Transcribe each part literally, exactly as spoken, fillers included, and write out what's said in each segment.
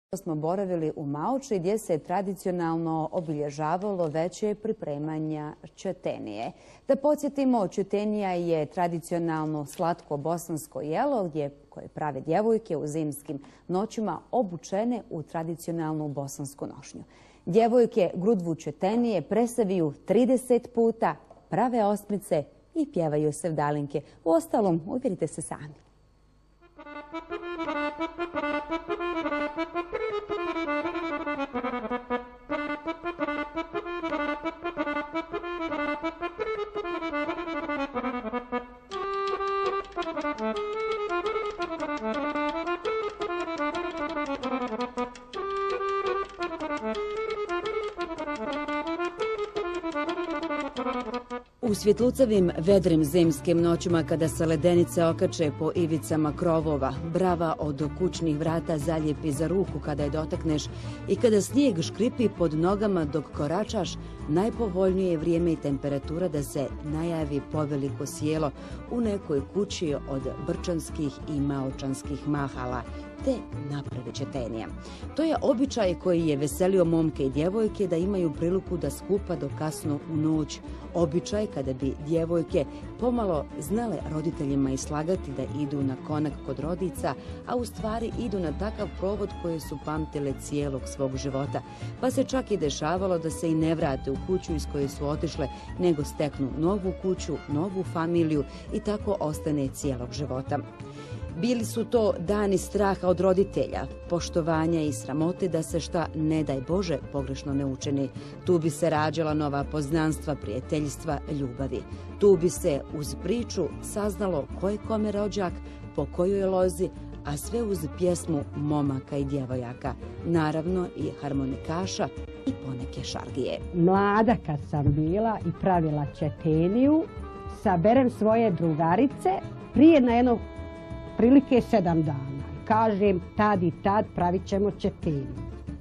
Smo boravili u Maoči gdje se tradicionalno obilježavalo veće pripremanja četenije. Da podsjetimo, četenija je tradicionalno slatko bosansko jelo gdje koje prave djevojke u zimskim noćima obučene u tradicionalnu bosansku nošnju. Djevojke grudvu četenije presaviju trideset puta, prave osmice i pjevaju sevdalinke. Uostalom, uvjerite se sami. U svjetlucavim vedrim zimskim noćima kada se ledenice okače po ivicama krovova, brava od kućnih vrata zaljepi za ruku kada je dotakneš i kada snijeg škripi pod nogama dok koračaš, najpovoljnije je vrijeme i temperatura da se najavi poveliko sjelo u nekoj kući od brčanskih i maočanskih mahala, te napravi četenija. To je običaj koji je veselio momke i djevojke da imaju priliku da skupa do kasno u noć. Običaj kada bi djevojke pomalo znale roditeljima islagati da idu na konak kod rodica, a u stvari idu na takav provod koje su pamtile cijelog svog života. Pa se čak i dešavalo da se i ne vrate u kuću iz koje su otišle, nego steknu novu kuću, novu familiju i tako ostane cijelog života. Bili su to dani straha od roditelja, poštovanja i sramote da se šta, ne daj Bože, pogrešno ne učini. Tu bi se rađala nova poznanstva, prijateljstva, ljubavi. Tu bi se uz priču saznalo ko je kome rođak, po kojoj lozi, a sve uz pjesmu momaka i djevojaka. Naravno i harmonikaša i poneke šargije. Mlada kad sam bila i pravila četeniju, saberem svoje drugarice prije na jedno prilike sedam dana. Kažem, tad i tad pravit ćemo četeniju.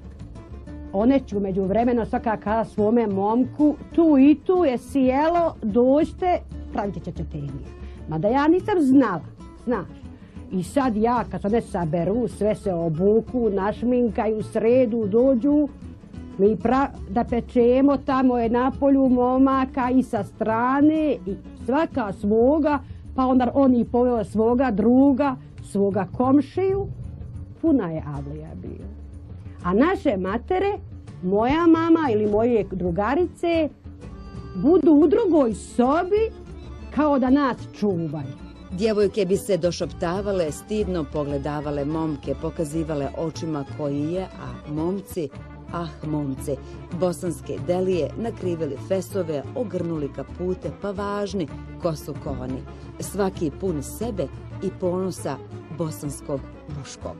One ću među vremena svaka kada svome momku, tu i tu je sjelo, dođite, pravit će četeniju. Mada ja nisam znala, znaš. I sad ja, kad se one saberu, sve se obuku, našminkaju, sredu, dođu, mi pra, da pečemo, tamo je na polju momaka i sa strane, i svaka svoga, pa onda oni poveo svoga druga, svoga komšiju, puna je avlija bila. A naše matere, moja mama ili moje drugarice, budu u drugoj sobi kao da nas čuvaju. Djevojke bi se došoptavale, stidno pogledavale momke, pokazivale očima koji je, a momci, ah momci, bosanske delije nakrivili fesove, ogrnuli kapute, pa važni ko su koni. Svaki pun sebe i ponosa bosanskog muškog.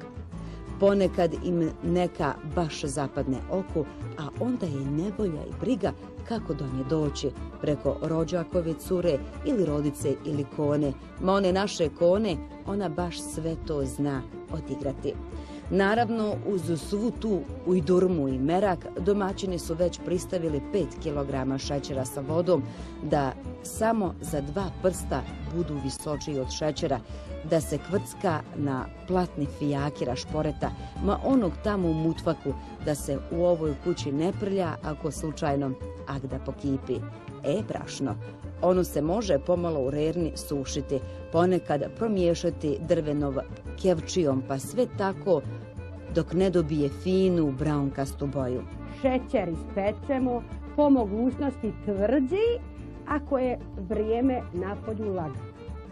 Ponekad im neka baš zapadne oku, a onda je nevolja i briga kako do nje doći, preko rođakove cure ili rodice ili kone. Ma one naše kone, ona baš sve to zna odigrati. Naravno, uz svu tu ujdurmu i merak, domaćini su već pristavili pet kilograma šećera sa vodom, da samo za dva prsta budu visočiji od šećera, da se kvrcka na platni fijaki rašporeta, ma onog tamo u mutvaku, da se u ovoj kući ne prlja ako slučajno agda pokipi. E, brašno, ono se može pomalo u rerni sušiti, ponekad promiješati drvenov kevčijom, pa sve tako dok ne dobije finu braunkastu boju. Šećer ispečemo, po mogućnosti tvrđi, ako je vrijeme napolju lagano.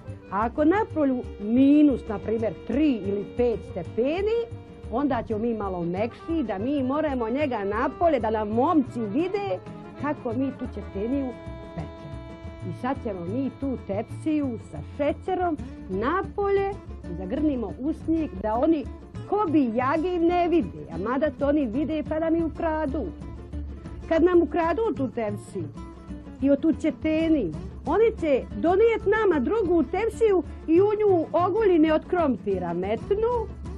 A ako napolju minus, na primjer, tri ili pet stepeni, onda ćemo mi malo mekši, da mi moramo njega napolje, da nam momci vide kako mi tu četeniju pečemo. I sad ćemo mi tu tepsiju sa šećerom napolje i zagrnimo u snijeg da oni ko bi jagi ne vide, a mada to oni vide pa da mi ukradu. Kad nam ukradu tu tepsiju i o tu četeniju, oni će donijeti nama drugu tepsiju i u nju oguljine od krompira metnu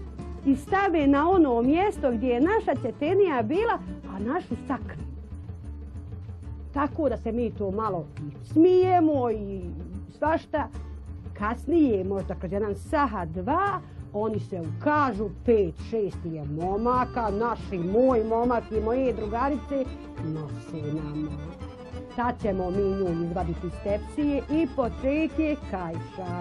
i stave na ono mjesto gdje je naša četenija bila, a našu saknu. Tako da se mi to malo smijemo i svašta. Kasnije, možda kroz jedan saha, dva, Oni se ukažu, pet, šest je momaka, naši, moj momak i moje drugarice nose nama. Tad ćemo mi nju izvaditi iz tepsije i počeke kajšar.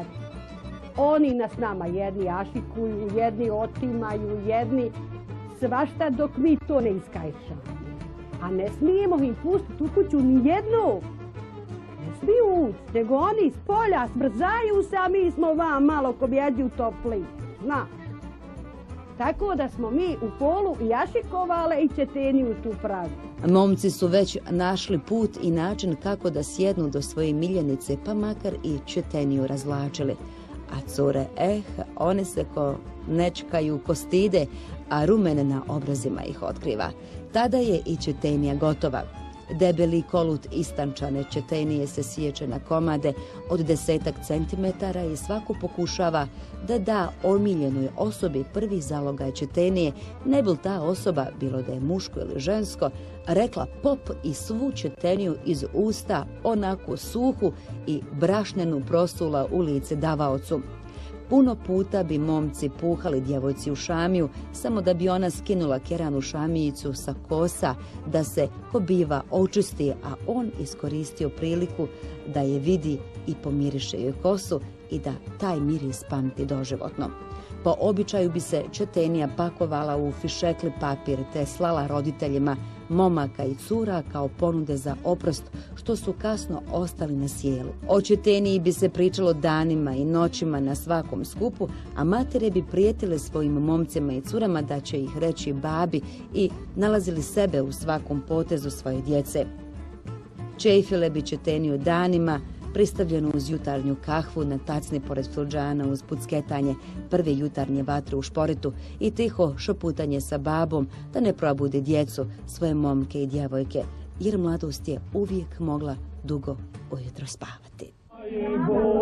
Oni nas nama jedni ašikuju, jedni otimaju, jedni svašta dok mi to ne iskajšamo. A ne smijemo im pustiti u kuću ni jednu. Ne smiju ući, nego oni s polja smrzaju se, a mi smo vam malo ko bjeđi u topli. Znaš. Tako da smo mi u polu i ašikovale i četeniju tu pravi. Momci su već našli put i način kako da sjednu do svoje miljenice, pa makar i četeniju razvlačili. A cure, eh, one se ko nečkaju, ko stide, a rumene na obrazima ih otkriva. Tada je i četenija gotova. Debeli kolut istančane četenije se siječe na komade od desetak centimetara i svako pokušava da da omiljenoj osobi prvi zalogaj četenije, ne bi ta osoba, bilo da je muško ili žensko, rekla pop i svu četeniju iz usta, onako suhu i brašnenu prosula u lice davaocu. Puno puta bi momci puhali djevojci u šamiju, samo da bi ona skinula keranu šamijicu sa kosa, da se ko biva očisti, a on iskoristio priliku da je vidi i pomiriše joj kosu i da taj miris pamti doživotno. Po običaju bi se četenija pakovala u fišekli papir te slala roditeljima momaka i cura kao ponude za oprost, što su kasno ostali na sjelu. O četeniji bi se pričalo danima i noćima na svakom skupu, a matere bi prijetile svojim momcima i curama da će ih reći babi i nalazili sebe u svakom potezu svoje djece. Čejfile bi četeniju danima, pristavljenu uz jutarnju kahvu na tacni pored fudžana uz pucketanje prve jutarnje vatre u šporetu i tiho šoputanje sa babom da ne probudi djecu, svoje momke i djevojke, jer mladost je uvijek mogla dugo ujutro spavati.